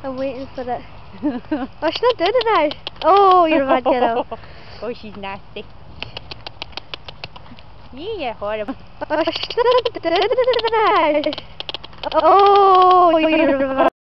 I'm waiting for it. Oh, she's not doing it now. Oh, you're a bad girl. Oh, she's nasty. Yeah, horrible. Oh, she's not doing it now. Oh, you're a bad